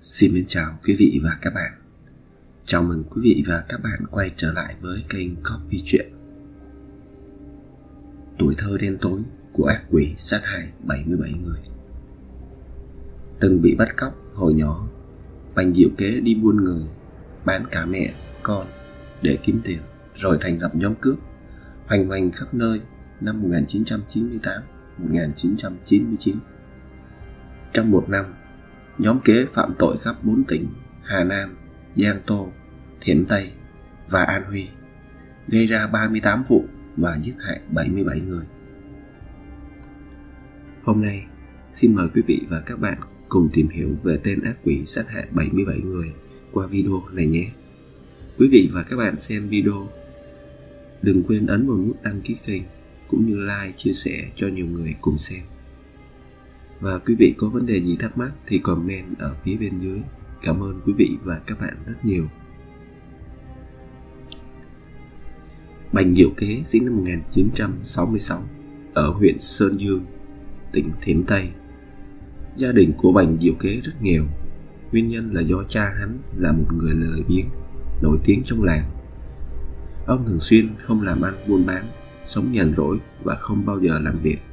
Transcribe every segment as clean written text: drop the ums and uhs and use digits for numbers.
Xin mến chào quý vị và các bạn. Chào mừng quý vị và các bạn quay trở lại với kênh Copy Chuyện. Tuổi thơ đen tối của ác quỷ sát hại 77 người. Từng bị bắt cóc hồi nhỏ, Bành diệu kế đi buôn người, bán cả mẹ, con để kiếm tiền, rồi thành lập nhóm cướp, hoành hành khắp nơi năm 1998-1999. Trong một năm, nhóm kế phạm tội khắp 4 tỉnh Hà Nam, Giang Tô, Thiểm Tây và An Huy, gây ra 38 vụ và giết hại 77 người. Hôm nay, xin mời quý vị và các bạn cùng tìm hiểu về tên ác quỷ sát hại 77 người qua video này nhé. Quý vị và các bạn xem video, đừng quên ấn vào nút đăng ký kênh cũng như like, chia sẻ cho nhiều người cùng xem. Và quý vị có vấn đề gì thắc mắc thì comment ở phía bên dưới. Cảm ơn quý vị và các bạn rất nhiều. Bành diệu kế sinh năm 1966 ở huyện Sơn Dương, tỉnh Thiểm Tây. Gia đình của Bành diệu kế rất nghèo. Nguyên nhân là do cha hắn là một người lười biếng, nổi tiếng trong làng. Ông thường xuyên không làm ăn buôn bán, sống nhàn rỗi và không bao giờ làm việc.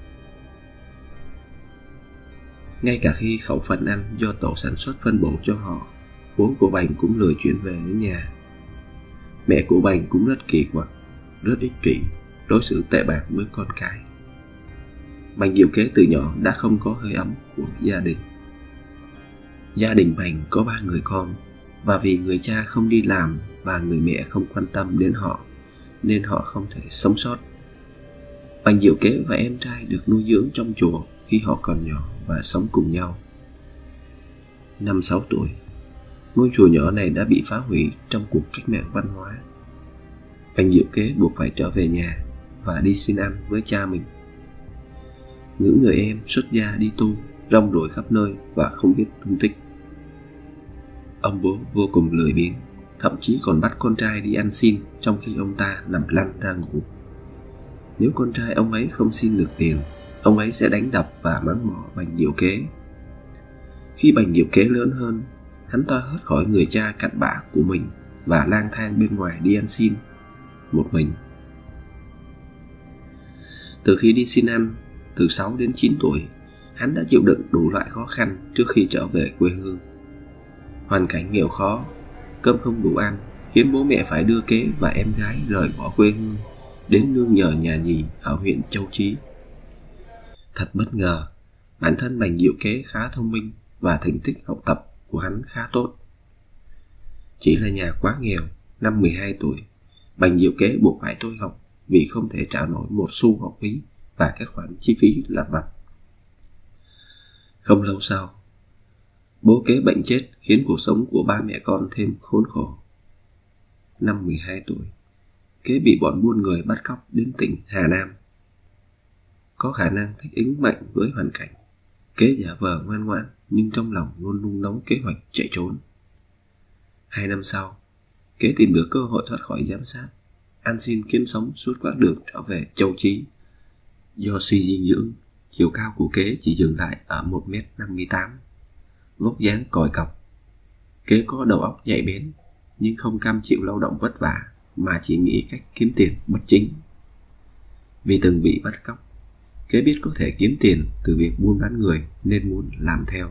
Ngay cả khi khẩu phần ăn do tổ sản xuất phân bổ cho họ, bố của Bành cũng lười chuyển về đến nhà. Mẹ của Bành cũng rất kỳ quặc, rất ích kỷ, đối xử tệ bạc với con cái. Bành diệu kế từ nhỏ đã không có hơi ấm của gia đình. Gia đình Bành có 3 người con, và vì người cha không đi làm và người mẹ không quan tâm đến họ, nên họ không thể sống sót. Bành diệu kế và em trai được nuôi dưỡng trong chùa khi họ còn nhỏ và sống cùng nhau. Năm 6 tuổi, ngôi chùa nhỏ này đã bị phá hủy trong cuộc cách mạng văn hóa. Bành diệu kế buộc phải trở về nhà và đi xin ăn với cha mình. Những người em xuất gia đi tu, rong ruổi khắp nơi và không biết tung tích. Ông bố vô cùng lười biếng, thậm chí còn bắt con trai đi ăn xin trong khi ông ta nằm lăn ra ngủ. Nếu con trai ông ấy không xin được tiền, ông ấy sẽ đánh đập và mắng mỏ Bành diệu kế. Khi Bành diệu kế lớn hơn, hắn toa hớt khỏi người cha cặn bã của mình và lang thang bên ngoài đi ăn xin một mình. Từ khi đi xin ăn, từ 6 đến 9 tuổi, hắn đã chịu đựng đủ loại khó khăn trước khi trở về quê hương. Hoàn cảnh nghèo khó, cơm không đủ ăn, khiến bố mẹ phải đưa kế và em gái rời bỏ quê hương đến nương nhờ nhà nhì ở huyện Châu Chí. Thật bất ngờ, bản thân Bành diệu kế khá thông minh và thành tích học tập của hắn khá tốt. Chỉ là nhà quá nghèo, năm 12 tuổi, Bành diệu kế buộc phải thôi học vì không thể trả nổi một xu học phí và các khoản chi phí lặt vặt. Không lâu sau, bố kế bệnh chết khiến cuộc sống của ba mẹ con thêm khốn khổ. Năm 12 tuổi, kế bị bọn buôn người bắt cóc đến tỉnh Hà Nam. Có khả năng thích ứng mạnh với hoàn cảnh, kế giả vờ ngoan ngoãn nhưng trong lòng luôn nung nóng kế hoạch chạy trốn. 2 năm sau, kế tìm được cơ hội thoát khỏi giám sát, ăn xin kiếm sống suốt quãng đường trở về Châu Chí. Do suy dinh dưỡng, chiều cao của kế chỉ dừng lại ở 1m58, vóc dáng còi cọc. Kế có đầu óc nhạy bén, nhưng không cam chịu lao động vất vả mà chỉ nghĩ cách kiếm tiền bất chính. Vì từng bị bắt cóc, kế biết có thể kiếm tiền từ việc buôn bán người nên muốn làm theo.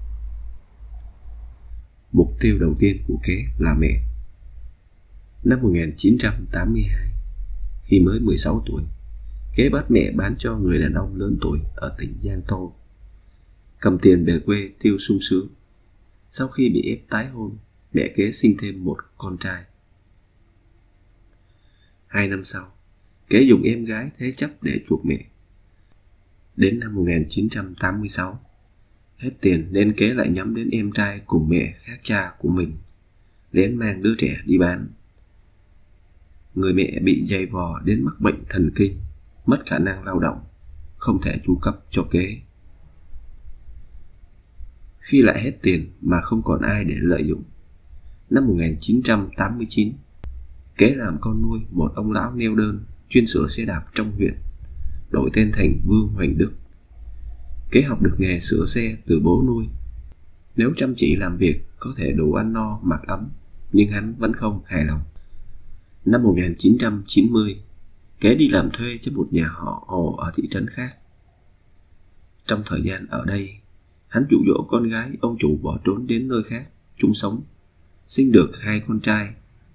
Mục tiêu đầu tiên của kế là mẹ. Năm 1982, khi mới 16 tuổi, kế bắt mẹ bán cho người đàn ông lớn tuổi ở tỉnh Giang Tô, cầm tiền về quê tiêu sung sướng. Sau khi bị ép tái hôn, mẹ kế sinh thêm một con trai. 2 năm sau, kế dùng em gái thế chấp để chuộc mẹ. Đến năm 1986, hết tiền nên kế lại nhắm đến em trai cùng mẹ khác cha của mình, lén mang đứa trẻ đi bán. Người mẹ bị dày vò đến mắc bệnh thần kinh, mất khả năng lao động, không thể chu cấp cho kế. Khi lại hết tiền mà không còn ai để lợi dụng, năm 1989, kế làm con nuôi một ông lão neo đơn chuyên sửa xe đạp trong huyện, đổi tên thành Vương Hoành Đức. Kế học được nghề sửa xe từ bố nuôi. Nếu chăm chỉ làm việc có thể đủ ăn no mặc ấm, nhưng hắn vẫn không hài lòng. Năm 1990, Kế đi làm thuê cho một nhà họ Hồ ở thị trấn khác. Trong thời gian ở đây, hắn dụ dỗ con gái ông chủ bỏ trốn đến nơi khác chung sống, sinh được 2 con trai.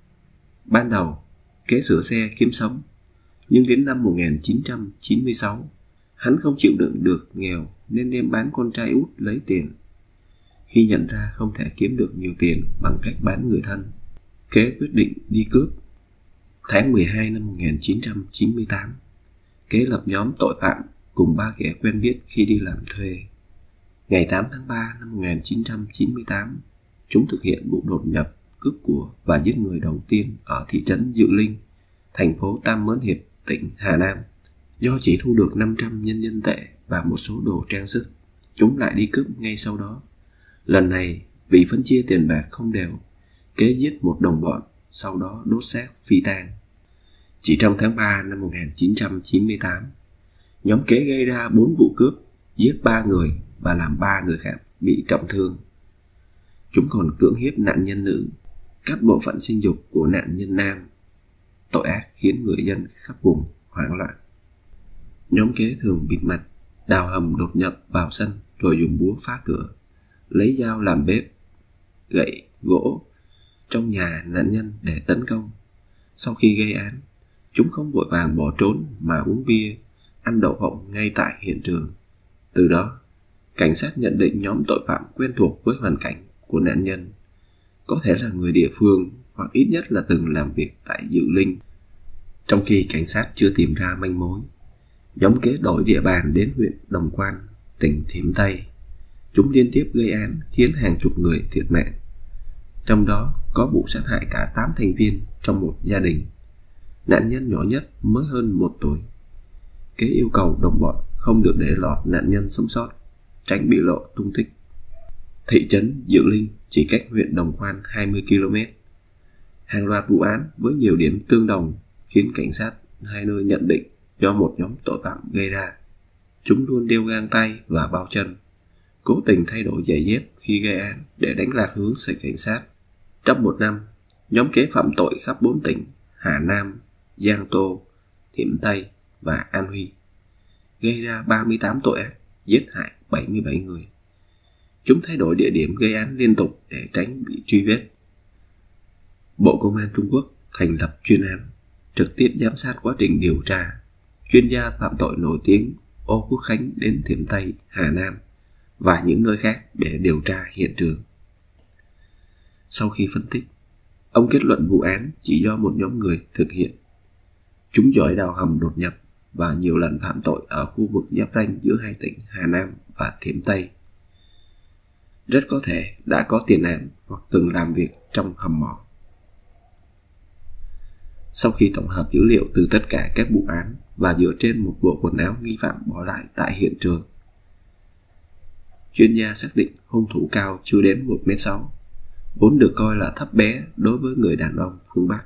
Ban đầu, Kế sửa xe kiếm sống, nhưng đến năm 1996, hắn không chịu đựng được nghèo nên đem bán con trai út lấy tiền. Khi nhận ra không thể kiếm được nhiều tiền bằng cách bán người thân, Kế quyết định đi cướp. Tháng 12 năm 1998, Kế lập nhóm tội phạm cùng 3 kẻ quen biết khi đi làm thuê. Ngày 8 tháng 3 năm 1998, chúng thực hiện vụ đột nhập, cướp của và giết người đầu tiên ở thị trấn Dự Linh, thành phố Tam Mớn Hiệp, tỉnh Hà Nam. Do chỉ thu được 500 nhân dân tệ và một số đồ trang sức, chúng lại đi cướp ngay sau đó. Lần này, vì phân chia tiền bạc không đều, Kế giết một đồng bọn, sau đó đốt xác phi tang. Chỉ trong tháng 3 năm 1998, nhóm Kế gây ra 4 vụ cướp, giết 3 người và làm 3 người khác bị trọng thương. Chúng còn cưỡng hiếp nạn nhân nữ, cắt bộ phận sinh dục của nạn nhân nam. Tội ác khiến người dân khắp vùng hoảng loạn. Nhóm Kế thường bịt mặt, đào hầm đột nhập vào sân rồi dùng búa phá cửa, lấy dao làm bếp, gậy, gỗ trong nhà nạn nhân để tấn công. Sau khi gây án, chúng không vội vàng bỏ trốn mà uống bia, ăn đậu phộng ngay tại hiện trường. Từ đó, cảnh sát nhận định nhóm tội phạm quen thuộc với hoàn cảnh của nạn nhân, có thể là người địa phương hoặc ít nhất là từng làm việc tại Dự Linh. Trong khi cảnh sát chưa tìm ra manh mối, nhóm Kế đổi địa bàn đến huyện Đồng Quan, tỉnh Thiểm Tây. Chúng liên tiếp gây án khiến hàng chục người thiệt mạng, trong đó có vụ sát hại cả 8 thành viên trong một gia đình. Nạn nhân nhỏ nhất mới hơn 1 tuổi. Kế yêu cầu đồng bọn không được để lọt nạn nhân sống sót, tránh bị lộ tung tích. Thị trấn Dự Linh chỉ cách huyện Đồng Quan 20 km. Hàng loạt vụ án với nhiều điểm tương đồng khiến cảnh sát hai nơi nhận định do một nhóm tội phạm gây ra. Chúng luôn đeo găng tay và bao chân, cố tình thay đổi giày dép khi gây án để đánh lạc hướng sự cảnh sát. Trong một năm, nhóm Kế phạm tội khắp 4 tỉnh Hà Nam, Giang Tô, Thiểm Tây và An Huy, gây ra 38 tội ác, giết hại 77 người. Chúng thay đổi địa điểm gây án liên tục để tránh bị truy vết. Bộ Công an Trung Quốc thành lập chuyên án, trực tiếp giám sát quá trình điều tra. Chuyên gia phạm tội nổi tiếng Ô Quốc Khánh đến Thiểm Tây, Hà Nam và những nơi khác để điều tra hiện trường. Sau khi phân tích, ông kết luận vụ án chỉ do một nhóm người thực hiện. Chúng giỏi đào hầm đột nhập và nhiều lần phạm tội ở khu vực giáp ranh giữa hai tỉnh Hà Nam và Thiểm Tây. Rất có thể đã có tiền án hoặc từng làm việc trong hầm mỏ. Sau khi tổng hợp dữ liệu từ tất cả các vụ án và dựa trên một bộ quần áo nghi phạm bỏ lại tại hiện trường, chuyên gia xác định hung thủ cao chưa đến 1m6, vốn được coi là thấp bé đối với người đàn ông phương Bắc.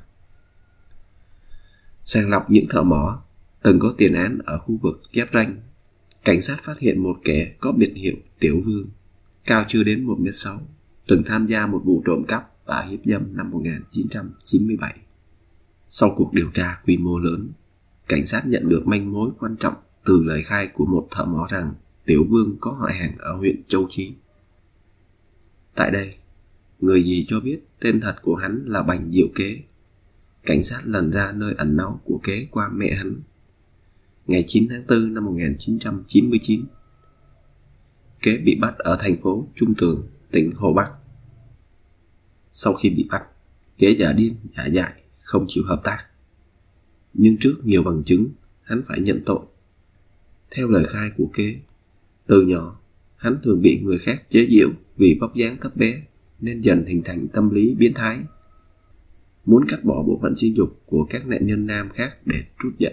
Sàng lọc những thợ mỏ từng có tiền án ở khu vực giáp ranh, cảnh sát phát hiện một kẻ có biệt hiệu Tiểu Vương, cao chưa đến 1m6, từng tham gia một vụ trộm cắp và hiếp dâm năm 1997. Sau cuộc điều tra quy mô lớn, cảnh sát nhận được manh mối quan trọng từ lời khai của một thợ mỏ rằng Tiểu Vương có họ hàng ở huyện Châu Chí. Tại đây, người dì cho biết tên thật của hắn là Bành Diệu Kế. Cảnh sát lần ra nơi ẩn náu của Kế qua mẹ hắn. Ngày 9 tháng 4 năm 1999, Kế bị bắt ở thành phố Trung Tường, tỉnh Hồ Bắc. Sau khi bị bắt, Kế giả điên giả dại, không chịu hợp tác. Nhưng trước nhiều bằng chứng, hắn phải nhận tội. Theo lời khai của Kế, từ nhỏ, hắn thường bị người khác chế giễu vì vóc dáng thấp bé, nên dần hình thành tâm lý biến thái, muốn cắt bỏ bộ phận sinh dục của các nạn nhân nam khác để trút giận.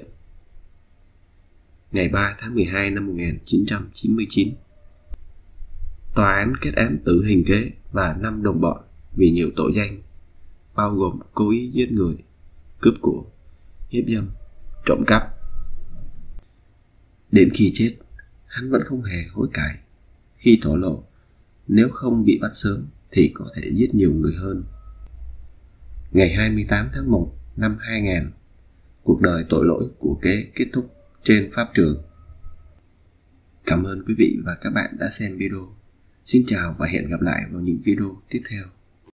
Ngày 3 tháng 12 năm 1999, tòa án kết án tử hình Kế và 5 đồng bọn vì nhiều tội danh, bao gồm cố ý giết người, cướp của, hiếp dâm, trộm cắp. Đến khi chết, hắn vẫn không hề hối cải. Khi thổ lộ, nếu không bị bắt sớm thì có thể giết nhiều người hơn. Ngày 28 tháng 1 năm 2000, cuộc đời tội lỗi của Kế kết thúc trên pháp trường. Cảm ơn quý vị và các bạn đã xem video. Xin chào và hẹn gặp lại vào những video tiếp theo.